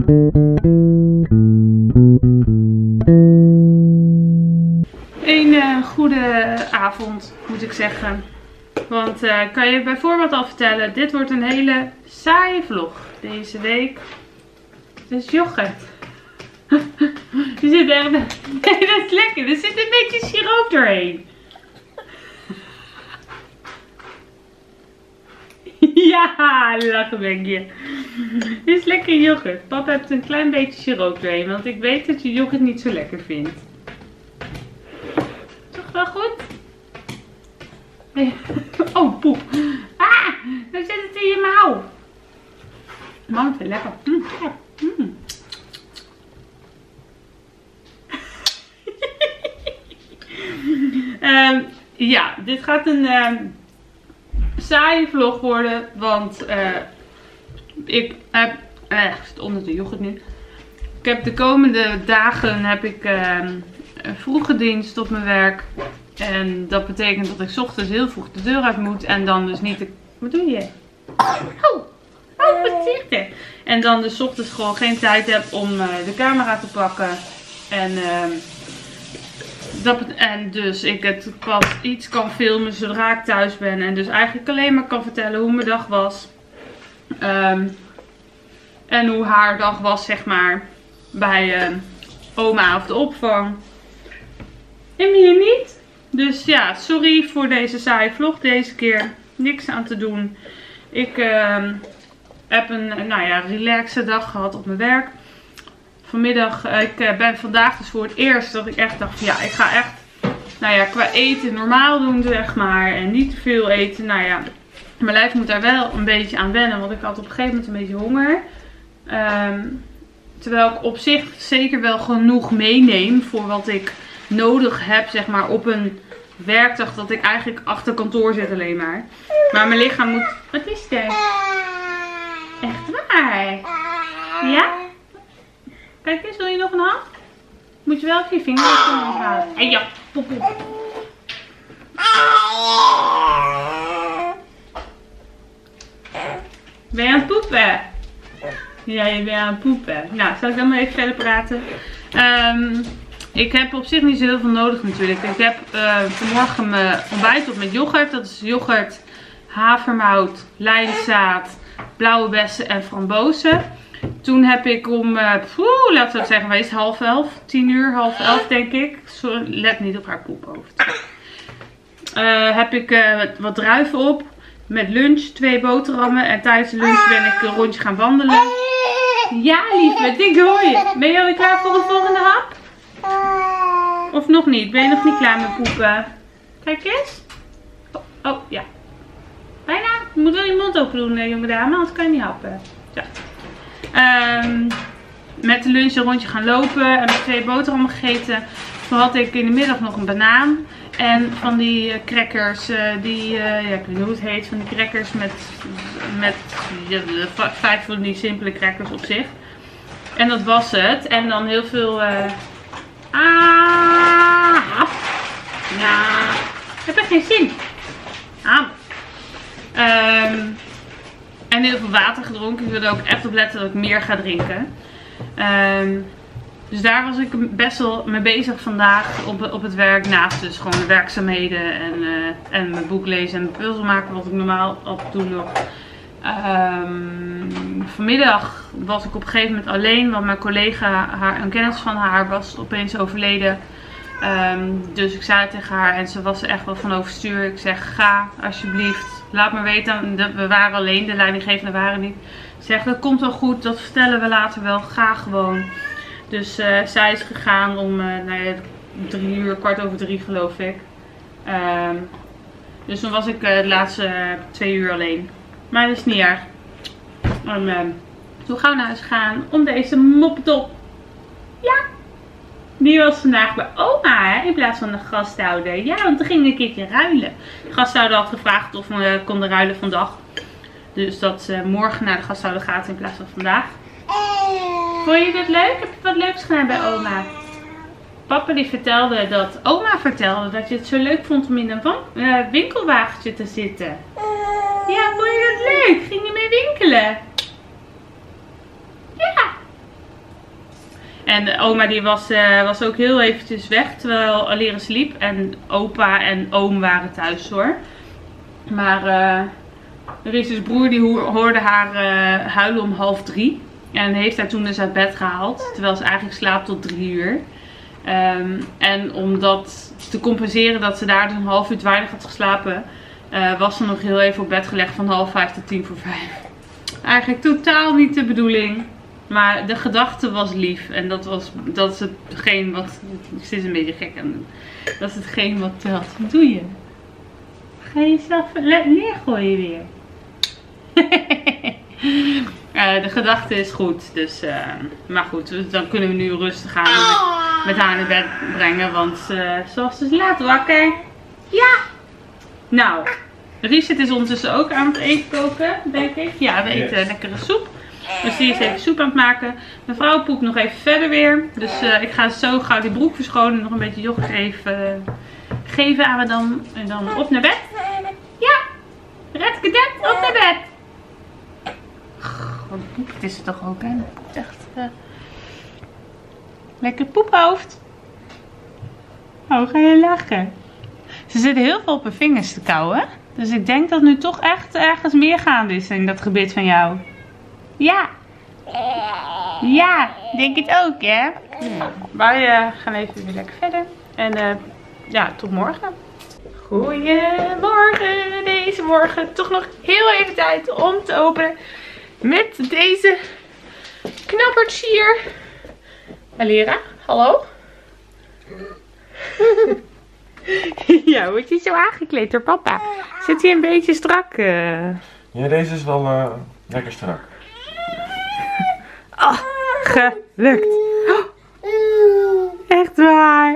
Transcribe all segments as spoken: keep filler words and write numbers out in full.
Een uh, goede avond, moet ik zeggen. Want uh, kan je bijvoorbeeld al vertellen, dit wordt een hele saaie vlog deze week. Dus yoghurt. Er zit echt... Nee, dat is lekker. Er zit een beetje siroop doorheen. Ja, lachen ben je. Dit is lekker yoghurt. Papa heeft een klein beetje siroop doorheen, want ik weet dat je yoghurt niet zo lekker vindt. Toch wel goed? Nee. Oh, poep. Ah, dan zit het in je mouw. Man, het is lekker. Mm. Mm. um, ja, dit gaat een um, saaie vlog worden, want uh, ik heb, uh, ik zit onder de yoghurt nu. Ik heb de komende dagen heb ik uh, een vroege dienst op mijn werk. En dat betekent dat ik 's ochtends heel vroeg de deur uit moet en dan dus niet de... Wat doe je? Oh, oh, wat zegt er? En dan dus 's ochtends gewoon geen tijd heb om uh, de camera te pakken. En, uh, dat, en dus ik het pas iets kan filmen zodra ik thuis ben. En dus eigenlijk alleen maar kan vertellen hoe mijn dag was. Um, en hoe haar dag was, zeg maar, bij uh, oma of de opvang. En meer niet. Dus ja, sorry voor deze saaie vlog deze keer. Niks aan te doen. Ik uh, heb een nou ja, relaxe dag gehad op mijn werk. Vanmiddag, uh, ik uh, ben vandaag dus voor het eerst dat ik echt dacht van ja, ik ga echt, nou ja, qua eten normaal doen zeg maar. En niet te veel eten. Nou ja, mijn lijf moet daar wel een beetje aan wennen, want ik had op een gegeven moment een beetje honger. Um, terwijl ik op zich zeker wel genoeg meeneem voor wat ik nodig heb, zeg maar, op een werkdag dat ik eigenlijk achter kantoor zit alleen maar. Maar mijn lichaam moet... Wat is er? Echt waar? Ja? Kijk eens, wil je nog een hand? Moet je wel even je vinger halen. Hé, ja, poep, poep. Ben je aan het poepen? Ja, je bent aan het poepen. Nou, zal ik dan maar even verder praten? Um, Ik heb op zich niet zo heel veel nodig natuurlijk. Ik heb uh, vanmorgen mijn ontbijt op met yoghurt. Dat is yoghurt, havermout, lijnzaad, blauwe bessen en frambozen. Toen heb ik om, uh, poeh, laten we het zeggen, wees half elf, tien uur, half elf denk ik. Sorry, let niet op haar poephoofd. Uh, heb ik uh, wat druiven op met lunch, twee boterhammen. En tijdens de lunch ben ik een rondje gaan wandelen. Ja lieverd, ik hoor je. Ben je alweer klaar voor de volgende hap? Of nog niet? Ben je nog niet klaar met poepen? Kijk eens. Oh, oh ja. Bijna. Je moet wel je mond open doen, jonge dame. Anders kan je niet happen. Zo. Um, met de lunch een rondje gaan lopen. En met twee boterhammen gegeten. Toen had ik in de middag nog een banaan. En van die uh, crackers. Uh, die, uh, ja, ik weet niet hoe het heet. Van die crackers met, met ja, vijf van die simpele crackers op zich. En dat was het. En dan heel veel... Uh, Ah, hap. Ja, ik heb er geen zin. Ah. Um, en heel veel water gedronken. Ik wilde ook echt op letten dat ik meer ga drinken. Um, dus daar was ik best wel mee bezig vandaag op, op het werk. Naast dus gewoon de werkzaamheden en, uh, en mijn boek lezen en mijn puzzel maken. Wat ik normaal altijd doe nog. Um, vanmiddag was ik op een gegeven moment alleen, want mijn collega, haar, een kennis van haar, was opeens overleden. Um, dus ik zei het tegen haar en ze was er echt wel van overstuur. Ik zeg, ga alsjeblieft, laat me weten. We waren alleen, de leidinggevenden waren niet. Ik zeg, dat komt wel goed, dat vertellen we later wel, ga gewoon. Dus uh, zij is gegaan om uh, nou ja, drie uur, kwart over drie geloof ik. Um, dus toen was ik uh, de laatste uh, twee uur alleen. Maar dat is niet erg. En, uh, toen gaan we naar huis gaan om deze moppetop. Ja. Die was vandaag bij oma, hè, in plaats van de gasthouder. Ja, want toen ging ik een keertje ruilen. De gasthouder had gevraagd of we uh, konden ruilen vandaag. Dus dat ze uh, morgen naar de gasthouder gaat in plaats van vandaag. Vond je dit leuk? Heb je wat leuks gedaan bij oma? Papa die vertelde dat, oma vertelde dat je het zo leuk vond om in een uh, winkelwagentje te zitten. Ja, vond je dat leuk? Ging je mee winkelen? Ja. En oma die was, uh, was ook heel eventjes weg terwijl Alira sliep. En opa en oom waren thuis hoor. Maar uh, Rises broer die hoorde haar uh, huilen om half drie. En heeft haar toen dus uit bed gehaald. Terwijl ze eigenlijk slaapt tot drie uur. Um, en om dat te compenseren dat ze daar dus een half uur te weinig had geslapen. Uh, was ze nog heel even op bed gelegd van half vijf tot tien voor vijf. Eigenlijk totaal niet de bedoeling. Maar de gedachte was lief. En dat, was, dat is hetgeen wat... Het is een beetje gek aan doen. Dat is hetgeen wat telt. Wat doe je? Ga je jezelf neergooien weer? uh, de gedachte is goed. Dus, uh, maar goed, dus dan kunnen we nu rustig aan met, met haar in bed brengen. Want uh, zoals ze is laat wakker. Ja! Nou, Richard is ondertussen ook aan het eten koken, denk ik. Ja, we eten yes. lekkere soep. Dus die is even soep aan het maken. Mijn vrouw poept nog even verder weer. Dus uh, ik ga zo gauw die broek verschonen. Nog een beetje yoghurt even uh, geven aan Madame. En dan op naar bed. Ja! Redkedet, op naar bed! Wat poept is het toch ook, hè? Poept echt. Uh... Lekker poephoofd. Oh, ga je lachen? Ze zitten heel veel op haar vingers te kauwen. Dus ik denk dat nu toch echt ergens meer gaande is in dat gebied van jou. Ja. Ja, denk het ook, hè? Ja. Wij uh, gaan even weer lekker verder. En uh, ja, tot morgen. Goedemorgen. Deze morgen toch nog heel even tijd om te openen met deze knappertjes hier. Alira, hallo? Ja, word je zo aangekleed door papa? Zit hij een beetje strak? Uh... Ja, deze is wel uh, lekker strak. Oh, gelukt. Oh, echt waar.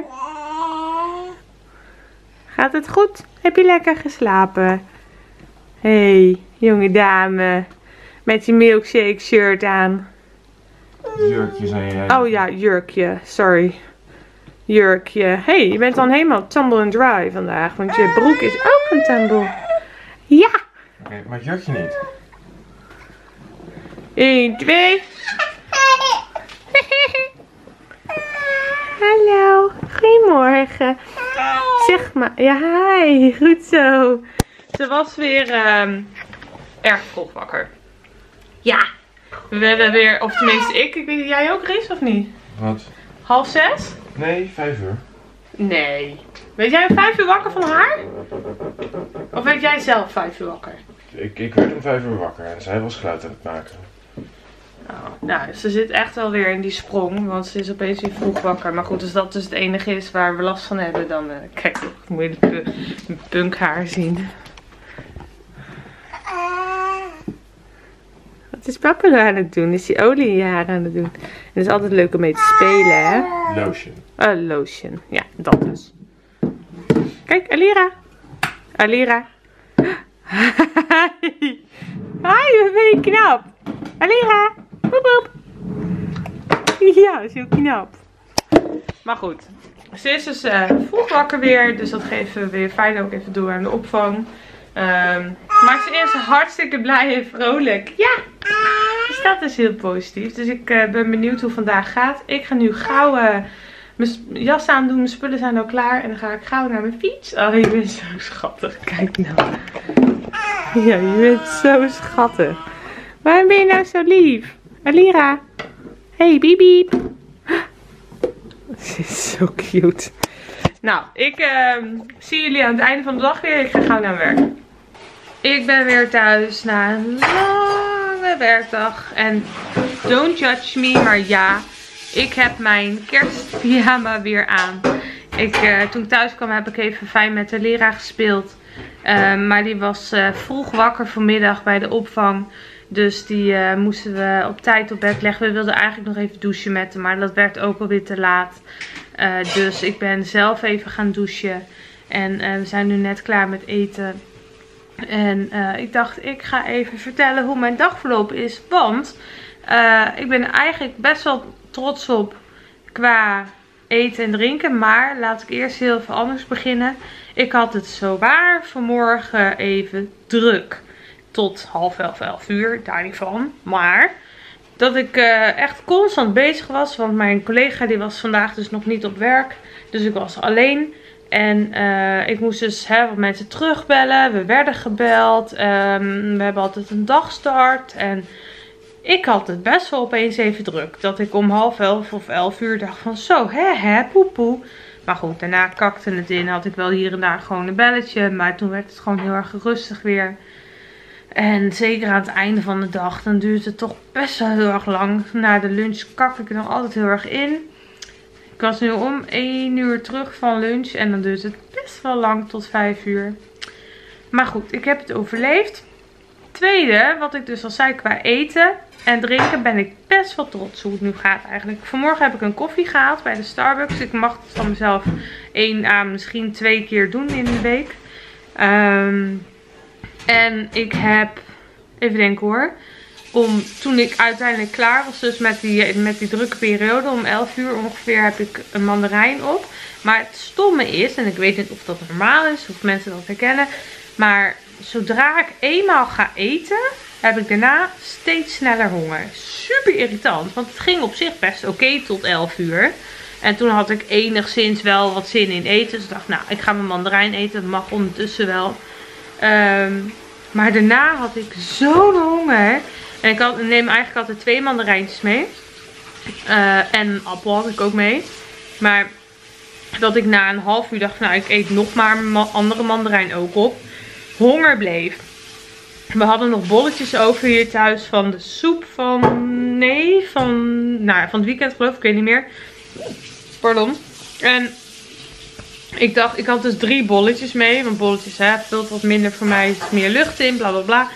Gaat het goed? Heb je lekker geslapen? Hé, hey, jonge dame. Met je milkshake shirt aan. Jurkje zei jij. Oh ja, jurkje. Sorry. Jurkje. Hé, hey, je bent dan helemaal tumble and dry vandaag. Want je broek is ook een tumble. Ja. Oké, okay, maar het jurkje niet. één, twee. Hallo. Goedemorgen. Zeg maar. Ja, hi. Goed zo. Ze was weer um, erg vroeg wakker. Ja. We hebben weer, of tenminste ik. Ik weet, jij ook, Ries, of niet? Wat? Half zes? Nee, vijf uur. Nee. Weet jij om vijf uur wakker van haar? Of weet jij zelf vijf uur wakker? Ik, ik werd om vijf uur wakker en zij was geluid aan het maken. Oh, nou, ze zit echt wel weer in die sprong, want ze is opeens weer vroeg wakker. Maar goed, als dat dus het enige is waar we last van hebben, dan uh, kijk, dan moet je de pu punk haar zien. Wat is papa nou aan het doen? Is die olie in je haar aan het doen? En het is altijd leuk om mee te spelen, hè? Lotion. Oh, lotion. Ja, dat dus. Kijk, Alira. Alira. Hi, wat ben je knap. Alira. Boep, boep. Ja, dat is heel knap. Maar goed. Ze is dus uh, vroeg wakker weer. Dus dat geven we weer fijn ook even door aan de opvang. Um, maar ze is hartstikke blij en vrolijk. Ja. Dus dat is heel positief. Dus ik uh, ben benieuwd hoe vandaag gaat. Ik ga nu gauw uh, mijn jas aandoen. Mijn spullen zijn al klaar. En dan ga ik gauw naar mijn fiets. Oh, je bent zo schattig. Kijk nou. Ja, je bent zo schattig. Waarom ben je nou zo lief? Alira. Hey, biep biep. Ze is zo cute. Nou, ik uh, zie jullie aan het einde van de dag weer. Ik ga gauw naar werk. Ik ben weer thuis na een lange werkdag. En don't judge me, maar ja, ik heb mijn kerstpyjama weer aan. Ik, uh, toen ik thuis kwam heb ik even fijn met de leraar gespeeld. Uh, maar die was uh, vroeg wakker vanmiddag bij de opvang. Dus die uh, moesten we op tijd op bed leggen. We wilden eigenlijk nog even douchen met hem, maar dat werd ook alweer te laat. Uh, dus ik ben zelf even gaan douchen. En uh, we zijn nu net klaar met eten. En uh, ik dacht, ik ga even vertellen hoe mijn dag verlopen is. Want uh, ik ben eigenlijk best wel trots op qua eten en drinken. Maar laat ik eerst heel even anders beginnen. Ik had het zowaar vanmorgen even druk. Tot half elf, elf uur, daar niet van. Maar dat ik uh, echt constant bezig was. Want mijn collega die was vandaag dus nog niet op werk. Dus ik was alleen. En uh, ik moest dus hè, wat mensen terugbellen. We werden gebeld. Um, we hebben altijd een dagstart. En ik had het best wel opeens even druk. Dat ik om half elf of elf uur dacht van zo, hè hè, poe poe. Maar goed, daarna kakte het in. Had ik wel hier en daar gewoon een belletje. Maar toen werd het gewoon heel erg rustig weer. En zeker aan het einde van de dag, dan duurt het toch best wel heel erg lang. Na de lunch kak ik er dan altijd heel erg in. Ik was nu om één uur terug van lunch en dan duurt het best wel lang tot vijf uur. Maar goed, ik heb het overleefd. Tweede, wat ik dus al zei qua eten en drinken, ben ik best wel trots hoe het nu gaat eigenlijk. Vanmorgen heb ik een koffie gehaald bij de Starbucks. Ik mag het van mezelf één à misschien twee keer doen in de week. Um, en ik heb, even denken hoor, om, toen ik uiteindelijk klaar was dus met die, met die drukke periode, om elf uur ongeveer heb ik een mandarijn op. Maar het stomme is, en ik weet niet of dat normaal is, of mensen dat herkennen, maar zodra ik eenmaal ga eten, heb ik daarna steeds sneller honger. Super irritant, want het ging op zich best oké okay tot elf uur. En toen had ik enigszins wel wat zin in eten. Dus ik dacht, nou, ik ga mijn mandarijn eten. Dat mag ondertussen wel. Um, maar daarna had ik zo'n honger. En ik had, neem eigenlijk altijd twee mandarijntjes mee. Uh, en een appel had ik ook mee. Maar dat ik na een half uur dacht, nou, ik eet nog maar een ma andere mandarijn ook op. Honger bleef. We hadden nog bolletjes over hier thuis van de soep van, nee, van, nou, van het weekend geloof ik, ik weet niet meer. Pardon. En ik dacht, ik had dus drie bolletjes mee. Want bolletjes, hè, vult wat minder voor mij. Er is meer lucht in, bla bla bla.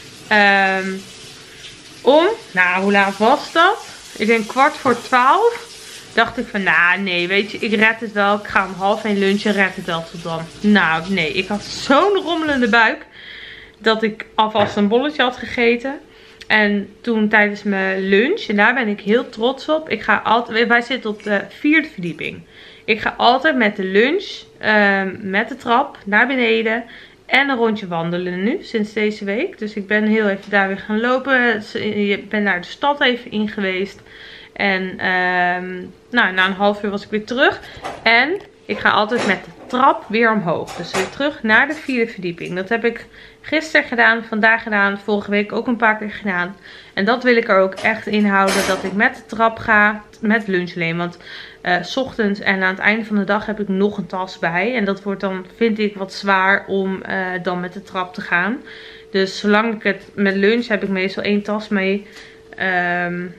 Um, om, nou, hoe laat was dat? Ik denk kwart voor twaalf. Dacht ik van, nou, nee, weet je, ik red het wel. Ik ga om half één lunchen, red het wel tot dan. Nou, nee, ik had zo'n rommelende buik. Dat ik alvast een bolletje had gegeten. En toen tijdens mijn lunch, en daar ben ik heel trots op. Ik ga altijd, wij zitten op de vierde verdieping. Ik ga altijd met de lunch, uh, met de trap naar beneden. En een rondje wandelen nu, sinds deze week. Dus ik ben heel even daar weer gaan lopen. Ik ben naar de stad even in geweest. En uh, nou, na een half uur was ik weer terug. En ik ga altijd met de trap weer omhoog. Dus weer terug naar de vierde verdieping. Dat heb ik gisteren gedaan, vandaag gedaan, vorige week ook een paar keer gedaan. En dat wil ik er ook echt in houden, dat ik met de trap ga, met lunch alleen. Want uh, 's ochtends en aan het einde van de dag heb ik nog een tas bij. En dat wordt dan, vind ik, wat zwaar om uh, dan met de trap te gaan. Dus zolang ik het met lunch heb ik meestal één tas mee. Um,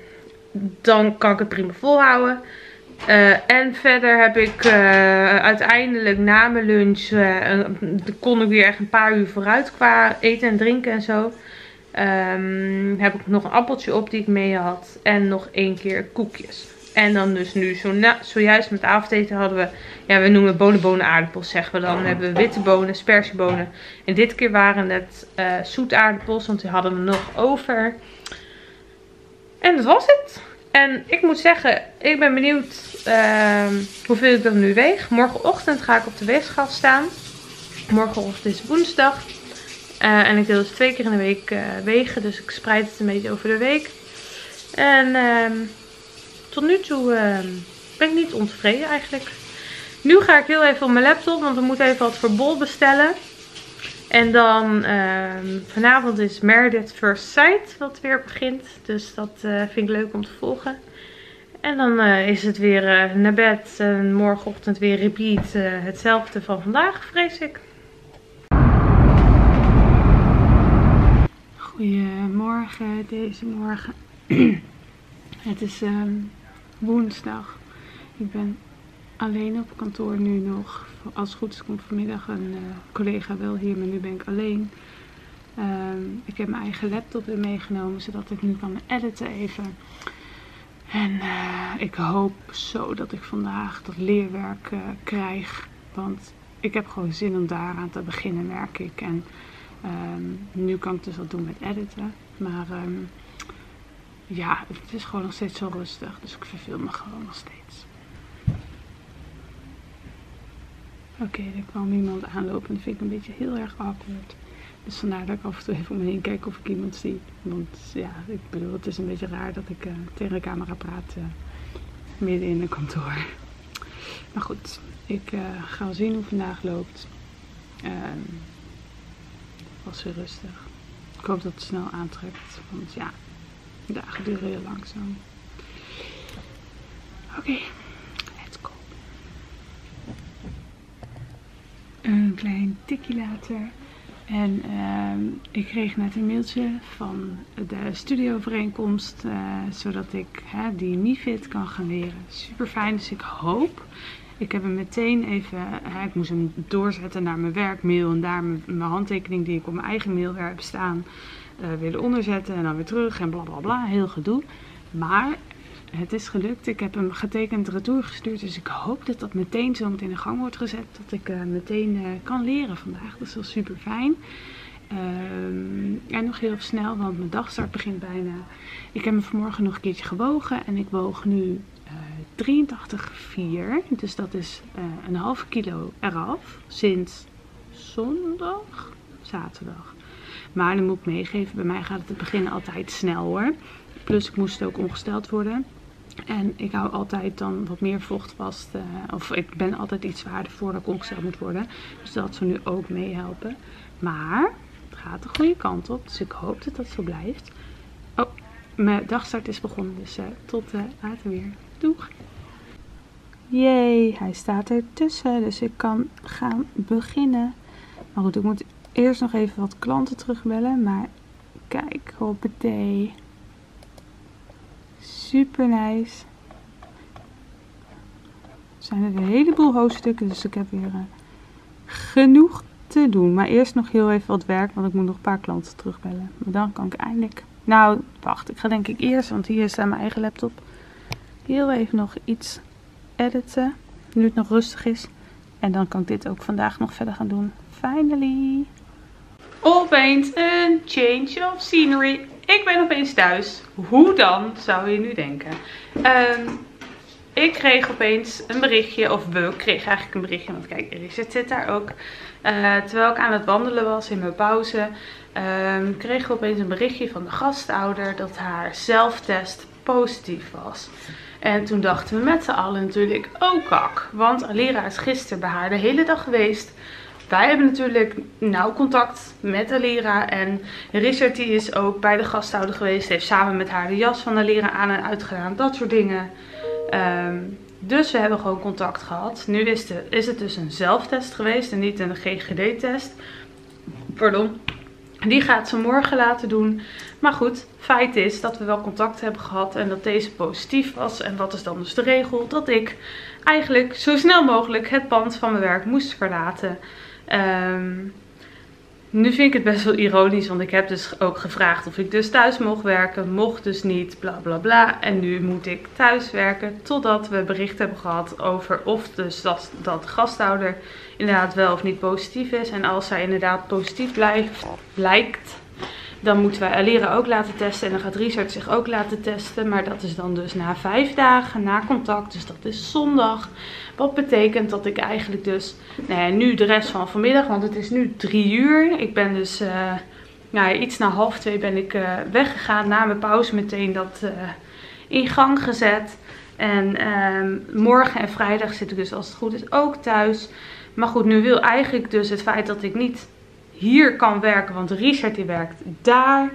dan kan ik het prima volhouden. Uh, en verder heb ik uh, uiteindelijk na mijn lunch, uh, kon ik weer echt een paar uur vooruit qua eten en drinken en zo. Um, heb ik nog een appeltje op die ik mee had. En nog één keer koekjes. En dan dus nu, zo na, zojuist met avondeten hadden we, ja, we noemen bonen, bonen, aardappels zeggen we dan. Dan hebben we witte bonen, spersiebonen. En dit keer waren het uh, zoete aardappels, want die hadden we nog over. En dat was het. En ik moet zeggen, ik ben benieuwd uh, hoeveel ik dan nu weeg. Morgenochtend ga ik op de weegschaal staan. Morgenochtend is woensdag. Uh, en ik wil dus twee keer in de week uh, wegen. Dus ik spreid het een beetje over de week. En uh, tot nu toe uh, ben ik niet ontevreden eigenlijk. Nu ga ik heel even op mijn laptop, want we moeten even wat voor bol bestellen. En dan uh, vanavond is Meredith First Sight wat weer begint. Dus dat uh, vind ik leuk om te volgen. En dan uh, is het weer uh, naar bed. En morgenochtend weer repeat. Uh, hetzelfde van vandaag, vrees ik. Goedemorgen deze morgen. Het is uh, woensdag. Ik ben alleen op kantoor nu nog. Als het goed is komt vanmiddag een uh, collega wel hier, maar nu ben ik alleen. Um, ik heb mijn eigen laptop weer meegenomen, zodat ik nu kan editen even. En uh, ik hoop zo dat ik vandaag dat leerwerk uh, krijg. Want ik heb gewoon zin om daaraan te beginnen, merk ik. En um, nu kan ik dus wat doen met editen. Maar um, ja, het is gewoon nog steeds zo rustig. Dus ik verveel me gewoon nog steeds. Oké, okay, er kwam iemand aanlopen en dat vind ik een beetje heel erg awkward. Dus vandaar dat ik af en toe even om me heen kijk of ik iemand zie. Want ja, ik bedoel, het is een beetje raar dat ik uh, tegen de camera praat uh, midden in een kantoor. Maar goed, ik uh, ga wel zien hoe het vandaag loopt. Uh, was weer rustig. Ik hoop dat het snel aantrekt, want ja, de dagen duren heel langzaam. Oké, okay, let's go. Een klein tikje later. En uh, ik kreeg net een mailtje van de studiovereenkomst, uh, zodat ik hè, die MiFit kan gaan leren. Super fijn, dus ik hoop. Ik heb hem meteen even, hè, ik moest hem doorzetten naar mijn werkmail en daar mijn, mijn handtekening die ik op mijn eigen mail heb staan, uh, weer eronder zetten en dan weer terug en bla bla bla, heel gedoe. Maar het is gelukt, ik heb hem getekend retour gestuurd, dus ik hoop dat dat meteen zo meteen in gang wordt gezet, dat ik uh, meteen uh, kan leren vandaag. Dat is wel super fijn. Um, en nog heel snel, want mijn dagstart begint bijna. Ik heb me vanmorgen nog een keertje gewogen en ik woog nu uh, drieëntachtig komma vier. Dus dat is uh, een halve kilo eraf sinds zondag, zaterdag. Maar dan moet ik meegeven, bij mij gaat het het begin altijd snel hoor. Plus ik moest ook ongesteld worden. En ik hou altijd dan wat meer vocht vast. Uh, of ik ben altijd iets zwaarder voordat ik ongesteld moet worden. Dus dat zal nu ook meehelpen. Maar het gaat de goede kant op. Dus ik hoop dat dat zo blijft. Oh, mijn dagstart is begonnen. Dus uh, tot uh, later weer. Doeg! Jee, hij staat ertussen. Dus ik kan gaan beginnen. Maar goed, ik moet eerst nog even wat klanten terugbellen. Maar kijk, hoppatee. Super nice. Er zijn er een heleboel hoofdstukken, dus ik heb weer uh, genoeg te doen. Maar eerst nog heel even wat werk, want ik moet nog een paar klanten terugbellen. Maar dan kan ik eindelijk... Nou, wacht. Ik ga denk ik eerst, want hier staat mijn eigen laptop, heel even nog iets editen. Nu het nog rustig is. En dan kan ik dit ook vandaag nog verder gaan doen. Finally. Opeens een change of scenery. Ik ben opeens thuis. Hoe dan, zou je nu denken. Um, ik kreeg opeens een berichtje, of we kregen eigenlijk een berichtje, want kijk, Richard zit daar ook. Uh, terwijl ik aan het wandelen was in mijn pauze, um, kregen we opeens een berichtje van de gastouder dat haar zelftest positief was. En toen dachten we met z'n allen natuurlijk, oh kak, want Alira is gisteren bij haar de hele dag geweest. Wij hebben natuurlijk nauw contact met Alira en Richard die is ook bij de gasthouder geweest. Heeft samen met haar de jas van Alira aan en uitgedaan, dat soort dingen. Um, dus we hebben gewoon contact gehad. Nu is, de, is het dus een zelftest geweest en niet een G G D-test. Pardon. Die gaat ze morgen laten doen. Maar goed, feit is dat we wel contact hebben gehad en dat deze positief was. En wat is dan dus de regel? Dat ik eigenlijk zo snel mogelijk het pand van mijn werk moest verlaten. Um, nu vind ik het best wel ironisch, want ik heb dus ook gevraagd of ik dus thuis mocht werken. Mocht dus niet, bla bla bla. En nu moet ik thuis werken totdat we bericht hebben gehad over of dus dat, dat de gasthouder inderdaad wel of niet positief is. En als zij inderdaad positief blijft, blijkt, dan moeten wij Alira ook laten testen. En dan gaat Richard zich ook laten testen. Maar dat is dan dus na vijf dagen na contact. Dus dat is zondag. Wat betekent dat ik eigenlijk dus, nou ja, nu de rest van vanmiddag, want het is nu drie uur. Ik ben dus, uh, nou ja, iets na half twee ben ik uh, weggegaan. Na mijn pauze meteen dat uh, in gang gezet. En uh, morgen en vrijdag zit ik dus als het goed is ook thuis. Maar goed, nu wil eigenlijk dus het feit dat ik niet hier kan werken, want Richard die werkt daar.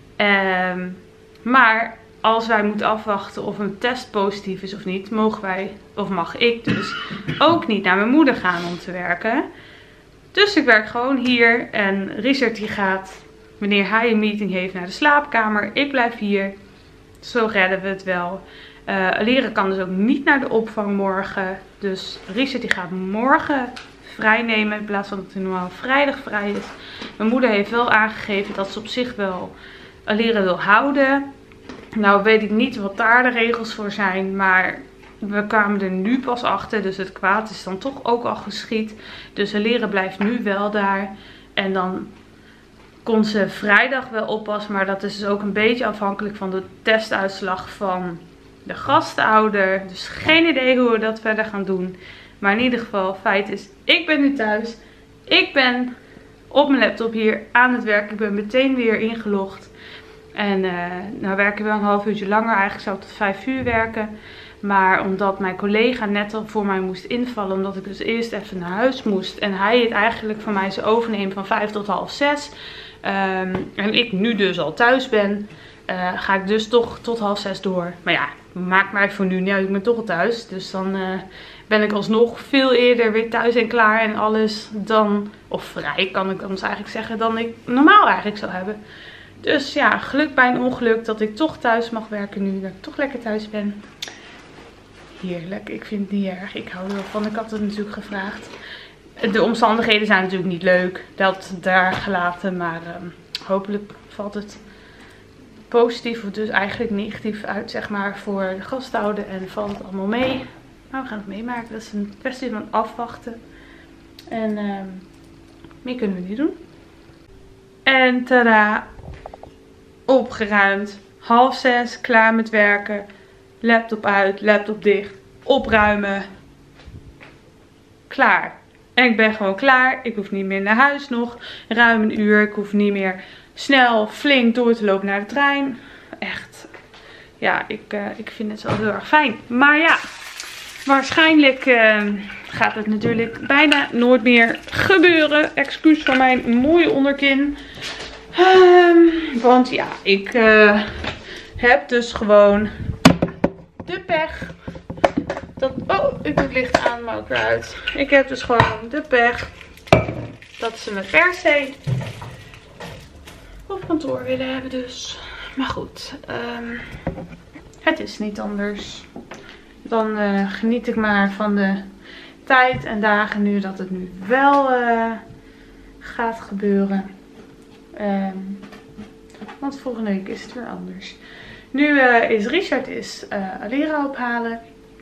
Um, maar als wij moeten afwachten of een test positief is of niet, mogen wij, of mag ik dus, ook niet naar mijn moeder gaan om te werken. Dus ik werk gewoon hier en Richard die gaat, wanneer hij een meeting heeft, naar de slaapkamer. Ik blijf hier. Zo redden we het wel. Uh, Alira kan dus ook niet naar de opvang morgen. Dus Richard die gaat morgen vrij nemen in plaats van dat hij normaal vrijdag vrij is. Mijn moeder heeft wel aangegeven dat ze op zich wel Alira wil houden. Nou weet ik niet wat daar de regels voor zijn, maar we kwamen er nu pas achter. Dus het kwaad is dan toch ook al geschied. Dus Alira blijft nu wel daar. En dan kon ze vrijdag wel oppassen, maar dat is dus ook een beetje afhankelijk van de testuitslag van de gastouder. Dus geen idee hoe we dat verder gaan doen. Maar in ieder geval, feit is, ik ben nu thuis. Ik ben op mijn laptop hier aan het werk. Ik ben meteen weer ingelogd. En uh, nou werk ik wel een half uurtje langer. Eigenlijk zou ik tot vijf uur werken. Maar omdat mijn collega net al voor mij moest invallen. Omdat ik dus eerst even naar huis moest. En hij het eigenlijk van mij zou overnemen van vijf tot half zes. Um, en ik nu dus al thuis ben. Uh, ga ik dus toch tot half zes door. Maar ja, maakt mij voor nu niet uit. Ik ben toch al thuis. Dus dan uh, ben ik alsnog veel eerder weer thuis en klaar en alles dan, of vrij kan ik dan eigenlijk zeggen, dan ik normaal eigenlijk zou hebben. Dus ja, geluk bij een ongeluk dat ik toch thuis mag werken nu. Dat ik toch lekker thuis ben. Heerlijk. Ik vind het niet erg. Ik hou er wel van. Ik had het natuurlijk gevraagd. De omstandigheden zijn natuurlijk niet leuk. Dat daar gelaten. Maar um, hopelijk valt het positief of dus eigenlijk negatief uit, zeg maar, voor de gasthouder. En valt het allemaal mee. Maar we gaan het meemaken. Dat is een kwestie van afwachten. En um, meer kunnen we niet doen. En tada. Opgeruimd. Half zes. Klaar met werken. Laptop uit. Laptop dicht. Opruimen. Klaar. En ik ben gewoon klaar. Ik hoef niet meer naar huis nog. Ruim een uur. Ik hoef niet meer snel, flink door te lopen naar de trein. Echt. Ja, ik, uh, ik vind het wel heel erg fijn. Maar ja, waarschijnlijk uh, gaat het natuurlijk bijna nooit meer gebeuren. Excuus voor mijn mooie onderkin. Um, want ja, ik uh, heb dus gewoon de pech. Dat, oh, ik doe het licht aan, maar ook weer uit. Ik heb dus gewoon de pech dat ze me per se op kantoor willen hebben dus. Maar goed, um, het is niet anders. Dan uh, geniet ik maar van de tijd en dagen nu dat het nu wel uh, gaat gebeuren. Um, want volgende week is het weer anders. Nu uh, is Richard is uh, Alira ophalen.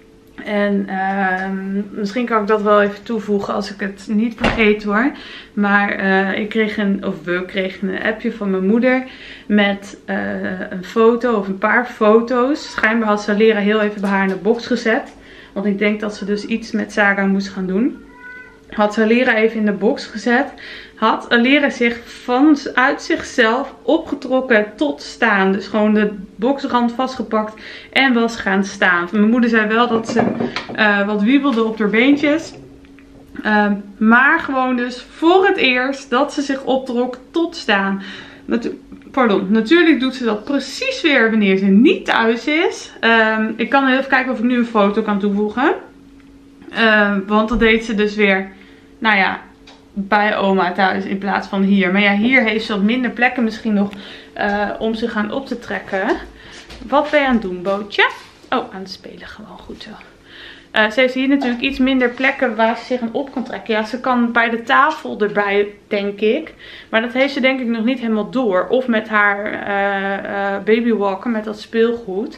En uh, misschien kan ik dat wel even toevoegen als ik het niet vergeet hoor. Maar uh, ik kreeg een, of we kregen een appje van mijn moeder met uh, een foto of een paar foto's. Schijnbaar had Alira heel even bij haar in de box gezet. Want ik denk dat ze dus iets met Saga moest gaan doen. Had Alira even in de box gezet. Had Alira zich vanuit zichzelf opgetrokken tot staan. Dus gewoon de boxrand vastgepakt en was gaan staan. Mijn moeder zei wel dat ze uh, wat wiebelde op haar beentjes. Uh, maar gewoon dus voor het eerst dat ze zich optrok tot staan. Natu Pardon, natuurlijk doet ze dat precies weer wanneer ze niet thuis is. Uh, ik kan even kijken of ik nu een foto kan toevoegen. Uh, want dat deed ze dus weer, nou ja, bij oma thuis in plaats van hier. Maar ja, hier heeft ze wat minder plekken misschien nog uh, om zich aan op te trekken. Wat ben je aan het doen, Bootje? Oh, aan het spelen, gewoon goed zo. Uh, ze heeft hier natuurlijk iets minder plekken waar ze zich aan op kan trekken. Ja, ze kan bij de tafel erbij, denk ik. Maar dat heeft ze denk ik nog niet helemaal door. Of met haar uh, uh, babywalker, met dat speelgoed.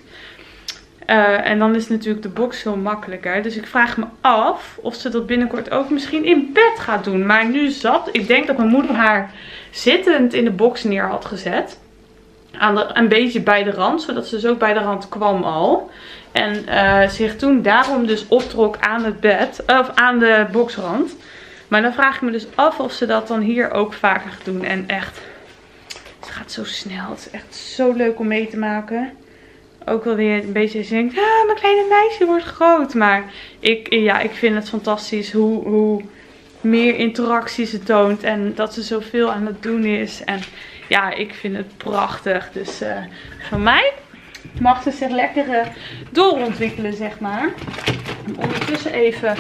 Uh, en dan is natuurlijk de box veel makkelijker. Dus ik vraag me af of ze dat binnenkort ook misschien in bed gaat doen. Maar nu zat, ik denk dat mijn moeder haar zittend in de box neer had gezet. Aan de, een beetje bij de rand, zodat ze dus ook bij de rand kwam al. En uh, zich toen daarom dus optrok aan het bed, of aan de boxrand. Maar dan vraag ik me dus af of ze dat dan hier ook vaker gaat doen. En echt, het gaat zo snel. Het is echt zo leuk om mee te maken. Ook wel weer een beetje als je denkt, ah, mijn kleine meisje wordt groot. Maar ik, ja, ik vind het fantastisch hoe, hoe meer interactie ze toont. En dat ze zoveel aan het doen is. En ja, ik vind het prachtig. Dus uh, van mij mag ze zich lekker uh, doorontwikkelen, zeg maar. Ondertussen even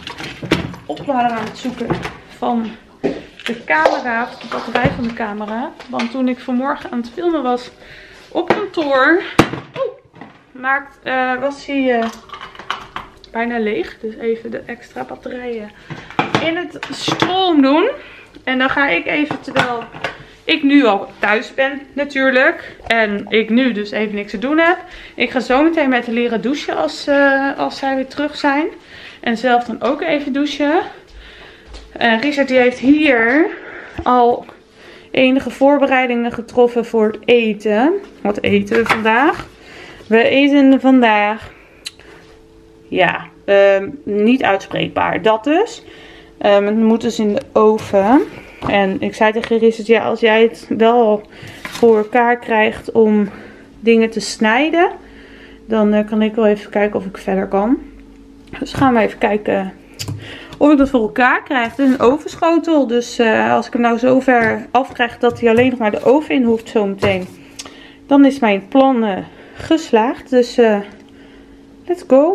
opladen aan het zoeken van de camera. Of de batterij van de camera. Want toen ik vanmorgen aan het filmen was op kantoor, oh, maakt, uh, was hij uh, bijna leeg. Dus even de extra batterijen in het stroom doen. En dan ga ik even, terwijl ik nu al thuis ben natuurlijk. En ik nu dus even niks te doen heb. Ik ga zo meteen met de leren douchen als, uh, als zij weer terug zijn. En zelf dan ook even douchen. Uh, Richard die heeft hier al enige voorbereidingen getroffen voor het eten. Wat eten we vandaag? We eten vandaag, ja, uh, niet uitspreekbaar. Dat dus. Um, het moet dus in de oven. En ik zei tegen Richard, ja, als jij het wel voor elkaar krijgt om dingen te snijden, dan uh, kan ik wel even kijken of ik verder kan. Dus gaan we even kijken of ik dat voor elkaar krijg. Het is een ovenschotel, dus uh, als ik hem nou zo ver afkrijg dat hij alleen nog maar de oven in hoeft zometeen, dan is mijn plan uh, geslaagd. Dus uh, let's go.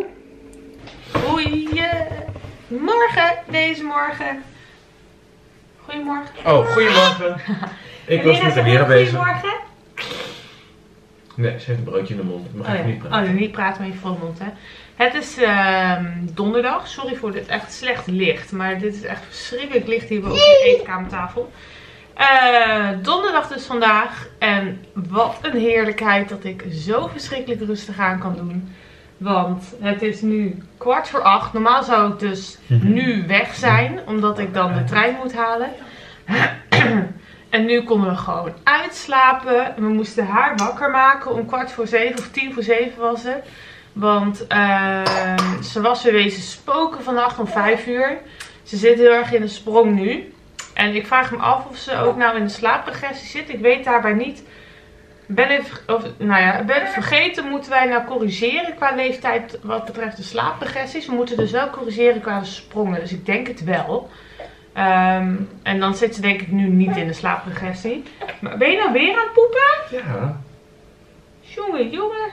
Goeiemorgen deze morgen. Goedemorgen. Oh, goedemorgen. Ik was met Amira bezig. Goedemorgen. Nee, ze heeft een broodje in de mond. Ik mag Oh, even ja. niet praten. Oh, niet praten met je volle mond, hè. Het is uh, donderdag. Sorry voor dit echt slecht licht. Maar dit is echt verschrikkelijk licht hier boven de eetkamertafel. Uh, donderdag dus vandaag. En wat een heerlijkheid dat ik zo verschrikkelijk rustig aan kan doen. Want het is nu kwart voor acht. Normaal zou ik dus nu weg zijn. Omdat ik dan de trein moet halen. En nu konden we gewoon uitslapen. We moesten haar wakker maken om kwart voor zeven of tien voor zeven was het. Want uh, ze was weer wezen spoken vannacht om vijf uur. Ze zit heel erg in de sprong nu. En ik vraag me af of ze ook nou in de slaapregressie zit. Ik weet daarbij niet. Ben ik, of, nou ja, ben ik vergeten, moeten wij nou corrigeren qua leeftijd wat betreft de slaapregressies. We moeten dus wel corrigeren qua sprongen. Dus ik denk het wel. Um, en dan zit ze denk ik nu niet in de slaapregressie. Maar ben je nou weer aan het poepen? Ja. Jongen, jongen.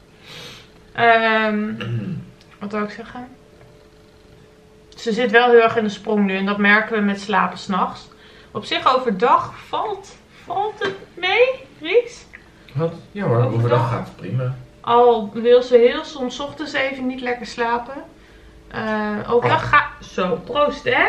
Um, wat wil ik zeggen? Ze zit wel heel erg in de sprong nu. En dat merken we met slapen 's nachts. Op zich overdag valt, valt het mee, Ries? Wat? Ja hoor, overdag, overdag gaat het prima. Al wil ze heel soms 's ochtends even niet lekker slapen. Uh, overdag gaat... Zo, proost hè?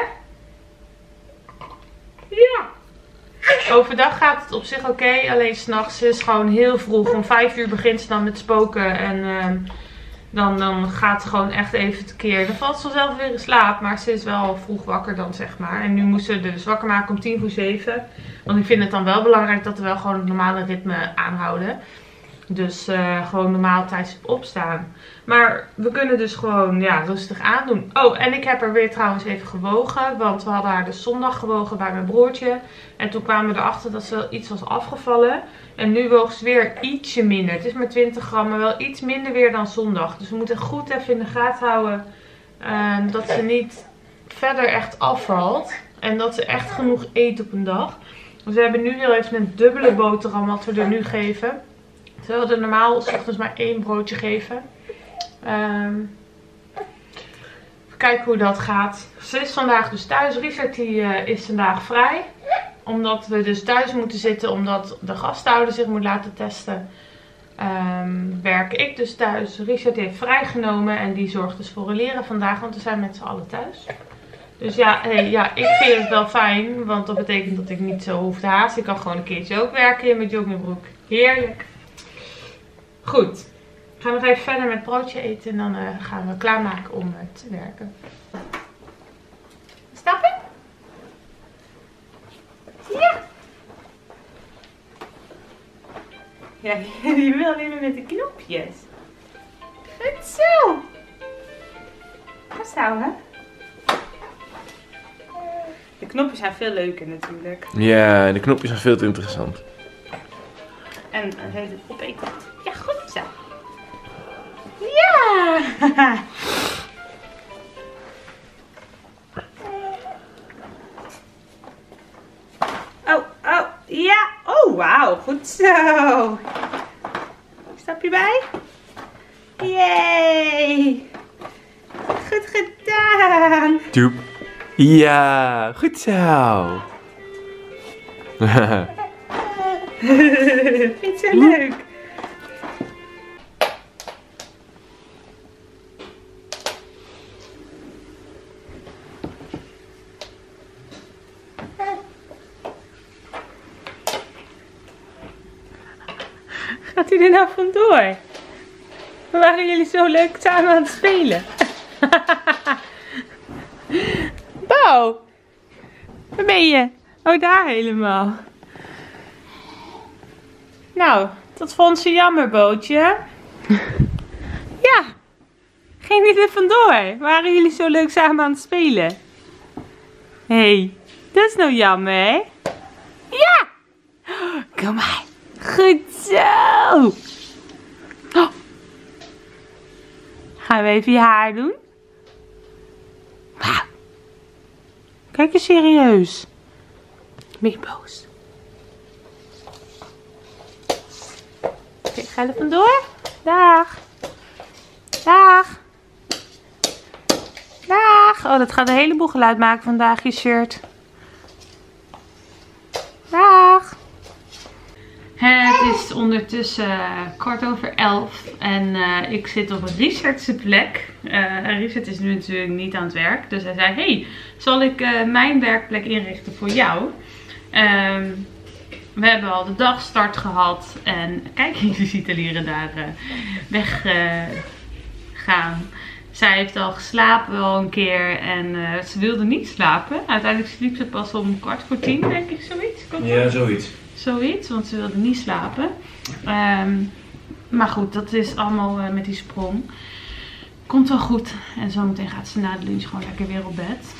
Ja. Overdag gaat het op zich oké. Okay, alleen 's nachts is gewoon heel vroeg. Om vijf uur begint ze dan met spoken. En uh, dan, dan gaat ze gewoon echt even tekeer. Dan valt ze zelf weer in slaap. Maar ze is wel vroeg wakker dan zeg maar. En nu moest ze dus wakker maken om tien voor zeven. Want ik vind het dan wel belangrijk dat we wel gewoon het normale ritme aanhouden. Dus uh, gewoon normaal tijdstip opstaan. Maar we kunnen dus gewoon ja, rustig aandoen. Oh, en ik heb er weer trouwens even gewogen. Want we hadden haar dus zondag gewogen bij mijn broertje. En toen kwamen we erachter dat ze iets was afgevallen. En nu woog ze weer ietsje minder. Het is maar twintig gram, maar wel iets minder weer dan zondag. Dus we moeten goed even in de gaten houden. Uh, dat ze niet verder echt afvalt. En dat ze echt genoeg eet op een dag. Dus we hebben nu heel even een dubbele boterham wat we er nu geven. Terwijl we er normaal 's ochtends maar één broodje geven. Um, even kijken hoe dat gaat. Ze is vandaag dus thuis. Richard die, uh, is vandaag vrij. Omdat we dus thuis moeten zitten. Omdat de gasthouder zich moet laten testen. Um, werk ik dus thuis. Richard heeft vrijgenomen. En die zorgt dus voor een leren vandaag. Want we zijn met z'n allen thuis. Dus ja, hey, ja, ik vind het wel fijn. Want dat betekent dat ik niet zo hoef te haasten. Ik kan gewoon een keertje ook werken in mijn joggingbroek. Heerlijk. Goed. Ik ga nog even verder met broodje eten. En dan uh, gaan we klaarmaken om uh, te werken. Stappen? Ja. Ja, je wil alleen maar met de knopjes. Goed zo. Goed zo, hè? De knopjes zijn veel leuker natuurlijk. Ja, de knopjes zijn veel te interessant. En uh, heeft het opeten. Ja, goed zo. Ja! Oh, oh, ja. Oh, wauw. Goed zo. Stapje bij. Yay. Goed gedaan. Doep. Ja, goed zo. Vind je zo leuk? Gaat hij er nou vandoor? We waren jullie zo leuk samen aan het spelen. Bo, waar ben je? Oh, daar helemaal. Nou, dat vond ze jammer, Bootje. Ja, ging niet er vandoor? Waren jullie zo leuk samen aan het spelen? Hé, hey, Dat is nou jammer, hè? Ja! Kom maar. Goed zo. Oh. Gaan we even je haar doen? Wauw. Kijk eens serieus. Ben je boos? Oké, ga er vandoor. Dag. Dag. Dag. Oh, dat gaat een heleboel geluid maken vandaag, je shirt. Dag. Het is ondertussen uh, kwart over elf en uh, ik zit op Richard's plek. Uh, Richard is nu natuurlijk niet aan het werk, dus hij zei, hey, zal ik uh, mijn werkplek inrichten voor jou? Um, we hebben al de dagstart gehad en kijk, je ziet Alira daar uh, weg uh, gaan. Zij heeft al geslapen al een keer en uh, ze wilde niet slapen. Uiteindelijk sliep ze pas om kwart voor tien, denk ik, zoiets. Komt ja, dat? zoiets. Zoiets, want ze wilde niet slapen. Um, maar goed, dat is allemaal uh, met die sprong. Komt wel goed. En zometeen gaat ze na de lunch gewoon lekker weer op bed.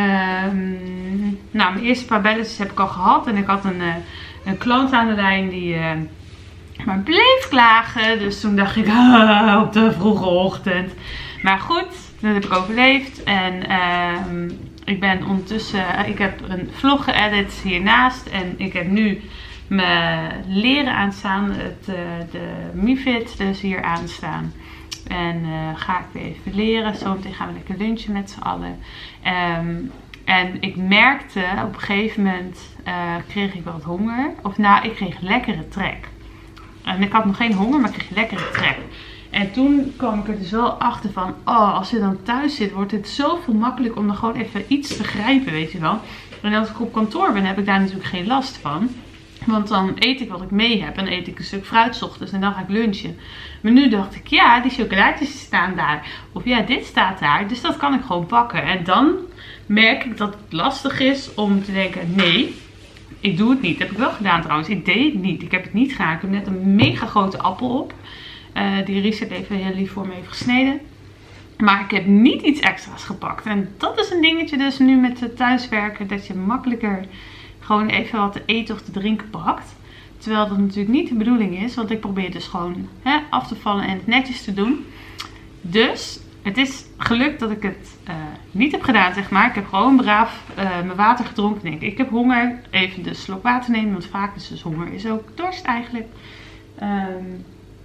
Um, nou, mijn eerste paar belletjes heb ik al gehad. En ik had een, uh, een klant aan de lijn die uh, maar bleef klagen. Dus toen dacht ik, ah, op de vroege ochtend. Maar goed, dat heb ik overleefd. En uh, ik ben ondertussen, uh, ik heb een vlog geëdit hiernaast. En ik heb nu mijn leren aanstaan. Het, uh, de MiFit dus hier aanstaan. En uh, ga ik weer even leren. Zometeen gaan we lekker lunchen met z'n allen. Um, en ik merkte op een gegeven moment uh, kreeg ik wat honger. Of nou, ik kreeg lekkere trek. En ik had nog geen honger, maar ik kreeg lekkere trek. En toen kwam ik er dus wel achter van, oh, als je dan thuis zit, wordt het zoveel makkelijker om dan gewoon even iets te grijpen, weet je wel. En als ik op kantoor ben, heb ik daar natuurlijk geen last van. Want dan eet ik wat ik mee heb. En eet ik een stuk fruit 's ochtends en dan ga ik lunchen. Maar nu dacht ik, ja, die chocolaatjes staan daar. Of ja, dit staat daar. Dus dat kan ik gewoon pakken. En dan merk ik dat het lastig is om te denken, nee, ik doe het niet. Dat heb ik wel gedaan trouwens. Ik deed het niet. Ik heb het niet gedaan. Ik heb net een mega grote appel op. Uh, die Richard even heel lief voor me heeft gesneden. Maar ik heb niet iets extra's gepakt. En dat is een dingetje dus nu met het thuiswerken. Dat je makkelijker gewoon even wat te eten of te drinken pakt. Terwijl dat natuurlijk niet de bedoeling is. Want ik probeer dus gewoon hè, af te vallen en het netjes te doen. Dus het is gelukt dat ik het uh, niet heb gedaan, zeg maar. Ik heb gewoon braaf uh, mijn water gedronken. Denk ik, ik heb honger. Even de slok water nemen. Want vaak is dus honger is ook dorst eigenlijk. Um,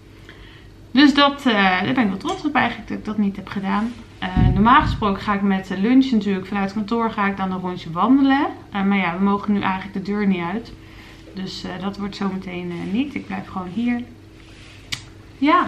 dus dat, uh, daar ben ik wel trots op eigenlijk dat ik dat niet heb gedaan. Uh, normaal gesproken ga ik met de lunch natuurlijk vanuit het kantoor ga ik dan een rondje wandelen. Uh, maar ja, we mogen nu eigenlijk de deur niet uit. Dus uh, dat wordt zometeen uh, niet. Ik blijf gewoon hier. Ja.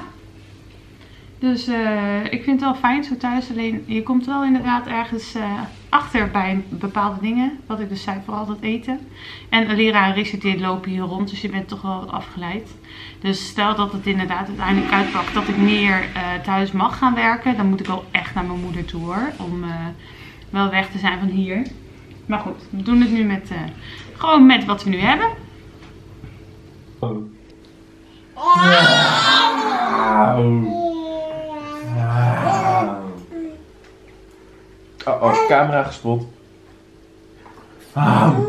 Dus uh, ik vind het wel fijn zo thuis. Alleen je komt wel inderdaad ergens uh, achter bij bepaalde dingen. Wat ik dus zei, vooral dat eten. En Alira en Richard die lopen hier rond. Dus je bent toch wel afgeleid. Dus stel dat het inderdaad uiteindelijk uitpakt dat ik meer uh, thuis mag gaan werken. Dan moet ik wel echt naar mijn moeder toe hoor. Om uh, wel weg te zijn van hier. Maar goed, we doen het nu met, uh, gewoon met wat we nu hebben. Oh. Wow. Oh, oh, camera gespot. Wow.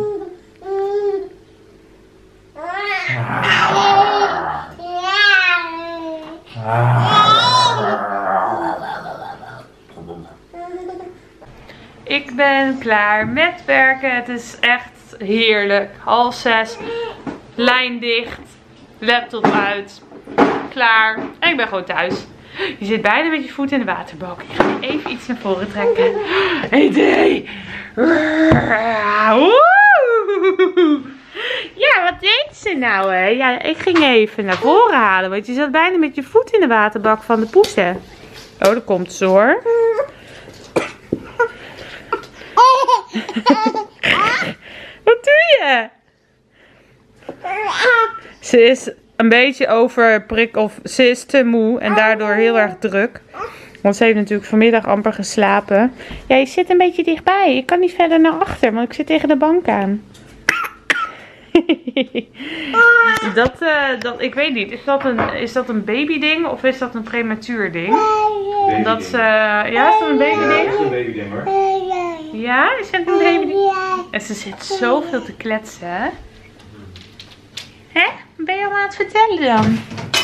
Ik ben klaar met werken. Het is echt heerlijk. Half zes. Lijn dicht. Laptop uit. Klaar. En ik ben gewoon thuis. Je zit bijna met je voet in de waterbak. Ik ga je even iets naar voren trekken. Idee. Ja, wat deed ze nou hè? Ja, ik ging even naar voren halen. Want je zat bijna met je voet in de waterbak van de poesen. Oh, dat komt zo hoor. Wat doe je? Ze is een beetje overprik of ze is te moe en daardoor heel erg druk. Want ze heeft natuurlijk vanmiddag amper geslapen. Ja, je zit een beetje dichtbij. Ik kan niet verder naar achter, want ik zit tegen de bank aan. dat, uh, dat, ik weet niet. Is dat een, is dat een baby ding of is dat een prematuur ding? Baby dat, uh, ja, is dat een baby ding? Ja, dat is een baby ding hoor. Ja, is het een baby? En ze zit zoveel te kletsen, hè? Hè? Ben je al aan het vertellen dan?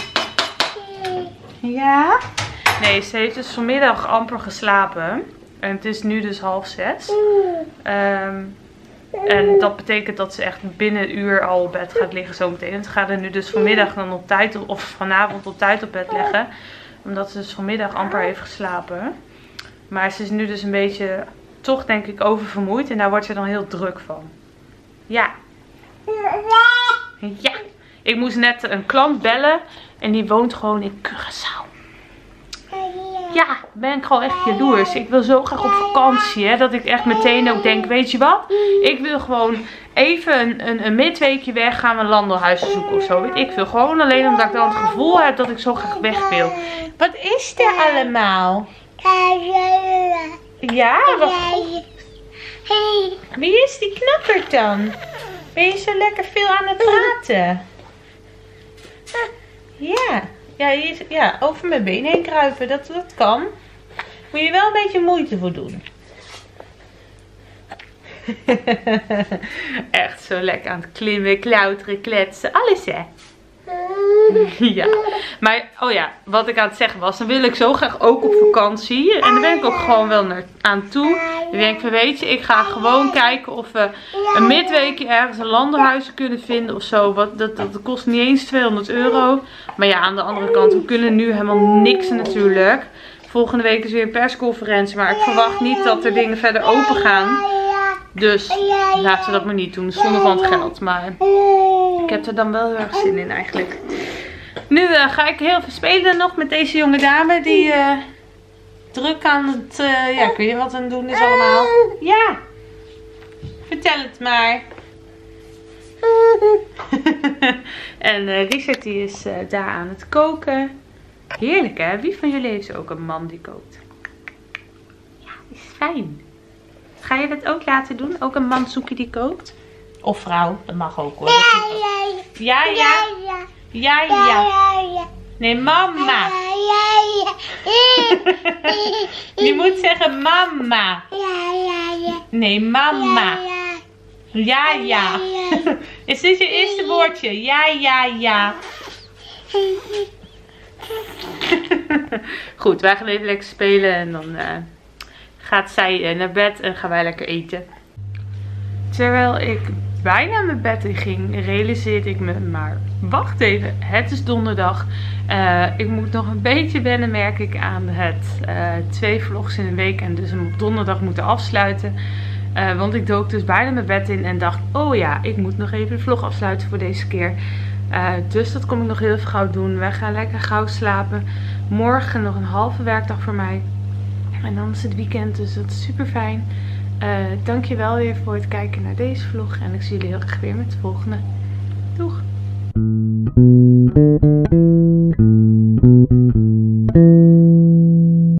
Ja? Nee, ze heeft dus vanmiddag amper geslapen. En het is nu dus half zes. Um, en dat betekent dat ze echt binnen een uur al op bed gaat liggen zometeen. En ze gaat er nu dus vanmiddag dan op tijd, of vanavond op tijd op bed leggen. Omdat ze dus vanmiddag amper heeft geslapen. Maar ze is nu dus een beetje, toch denk ik, oververmoeid. En daar wordt ze dan heel druk van. Ja. Ja. Ik moest net een klant bellen. En die woont gewoon in Curaçao. Ja, ben ik gewoon echt jaloers. Ik wil zo graag op vakantie, hè, dat ik echt meteen ook denk, weet je wat? Ik wil gewoon even een, een, een midweekje weg, gaan we een landelhuis zoeken of zo. Weet ik veel. Gewoon alleen omdat ik dan het gevoel heb dat ik zo graag weg wil. Wat is er allemaal? Ja, wat goed. Wie is die knappert dan? Ben je zo lekker veel aan het praten? Ja. Ja, hier, ja, over mijn been heen kruipen, dat, dat kan. Moet je wel een beetje moeite voor doen. Echt zo lekker aan het klimmen, klauteren, kletsen, alles hè. Ja, maar oh ja, wat ik aan het zeggen was, dan wil ik zo graag ook op vakantie. En daar ben ik ook gewoon wel naar, aan toe. Dan denk ik van, weet je, ik ga gewoon kijken of we een midweekje ergens een landenhuis kunnen vinden of zo. Wat, dat, dat kost niet eens tweehonderd euro. Maar ja, aan de andere kant, we kunnen nu helemaal niks natuurlijk. Volgende week is weer een persconferentie, maar ik verwacht niet dat er dingen verder open gaan. Dus laten we dat maar niet doen, zonder van het geld. Maar ik heb er dan wel heel erg zin in eigenlijk. Nu uh, ga ik heel veel spelen nog met deze jonge dame die uh, druk aan het, uh, ja, ik weet niet wat aan het doen is allemaal. Ja, vertel het maar. En uh, Richard die is uh, daar aan het koken. Heerlijk hè, wie van jullie heeft ook een man die kookt? Ja, is fijn. Ga je dat ook laten doen? Ook een man zoeken die kookt? Of vrouw, dat mag ook hoor. Ja, ja. Ja, ja. Nee, mama. Je moet zeggen mama. Nee, mama. Ja, ja. Is dit je eerste woordje? Ja, ja, ja. Goed, wij gaan even lekker spelen en dan uh, gaat zij uh, naar bed en gaan wij lekker eten. Terwijl ik bijna mijn bed in ging, realiseerde ik me, maar wacht even, het is donderdag. Uh, ik moet nog een beetje wennen, merk ik, aan het uh, twee vlogs in een week en dus hem op donderdag moeten afsluiten. Uh, want ik dook dus bijna mijn bed in en dacht, oh ja, ik moet nog even de vlog afsluiten voor deze keer. Uh, dus dat kom ik nog heel even gauw doen. Wij gaan lekker gauw slapen. Morgen nog een halve werkdag voor mij. En dan is het weekend, dus dat is super fijn. Uh, dankjewel weer voor het kijken naar deze vlog. En ik zie jullie heel graag weer met de volgende. Doeg!